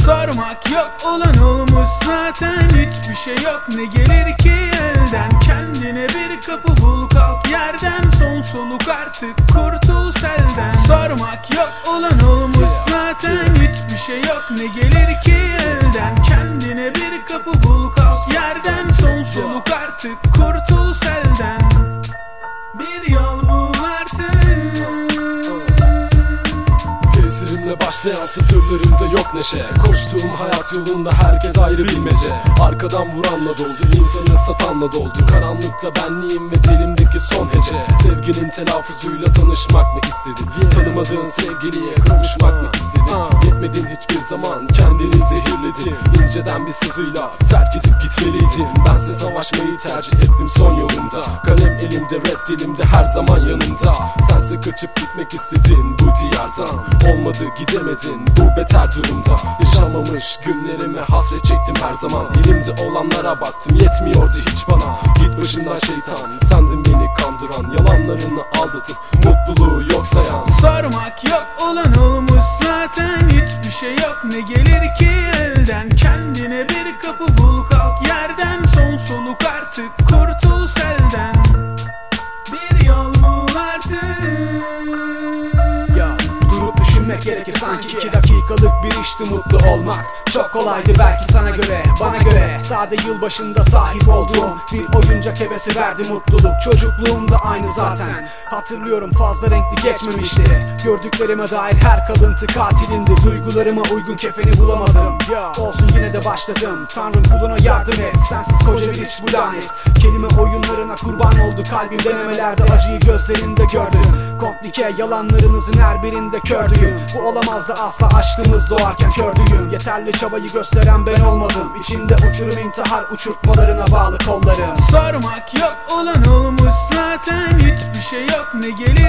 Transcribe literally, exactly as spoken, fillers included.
Sormak yok, olan olmuş zaten. Hiçbir şey yok, ne gelir ki elden. Kendine bir kapı bul, kalk yerden. Son soluk artık, kurtul selden. Sormak yok, olan olmuş zaten. Hiçbir şey yok, ne gelir ki elden. Kendine bir kapı bul, kalk yerden. Son soluk artık, kurtul selden. Bir yol bul artık. Tesirimle başlayan satırlarımda yok neşe. Koştuğum hayat yolunda herkes ayrı bilmece. Arkadan vuranla doldu, insanı satanla doldu. Karanlıkta benliğim ve dilimdeki son hece. Sevginin telaffuzuyla tanışmak mı istedin? Tanımadığın sevgiliye kavuşmak mı istedin? Yetmedin hiçbir zaman, kendini zehirledin. İnceden bir sızıyla terk edip gitmeliydin. Bense savaşmayı tercih ettim son yolumda. Kalem elimde, rap dilimde, her zaman yanımda. Sense kaçıp gitmek istedin bu diyardan. Olmadı, gidemedin, bu beter durumda. Yaşanmamış günlerime hasret çektim her zaman. Elimde olanlara baktım, yetmiyordu hiç bana. Git başından şeytan, sendin beni kandıran. Yalanlarını aldatıp mutluluğu yok sayan. Sormak yok, olan olmuş zaten. Hiçbir şey yok, ne gelir ki elden. Kendine bir kapı bul, kalk yerden. Son soluk artık, kurtul selden. Bir yol bul artık. Ya durup düşünmek gerekir sanki. iki dakikalık bir işti mutlu olmak. Çok kolaydı belki sana göre, bana göre. Sade yılbaşında sahip olduğum bir oyuncak hevesi verdi mutluluk. Çocukluğumda aynı zaten. Hatırlıyorum, fazla renkli geçmemişti. Gördüklerime dair her kalıntı katilindi. Duygularıma uygun kefeni bulamadım. Olsun, yine de başladım. Tanrım kuluna yardım et. Sensiz koca bir iç bu lanet. Kelime oyunlarına kurban oldu kalbim. Denemelerde acıyı gözlerinde gördüm. Komplike yalanlarınızın her birinde kördüğüm. Bu olamazdı asla aşkımız doğarken kördüğüm. Yeterli çabayı gösteren ben olmadım. İçimde uçurum intihar uçurtmalarına bağlı kollarım. Sormak yok, olan olmuş zaten. Hiçbir şey yok, ne gelir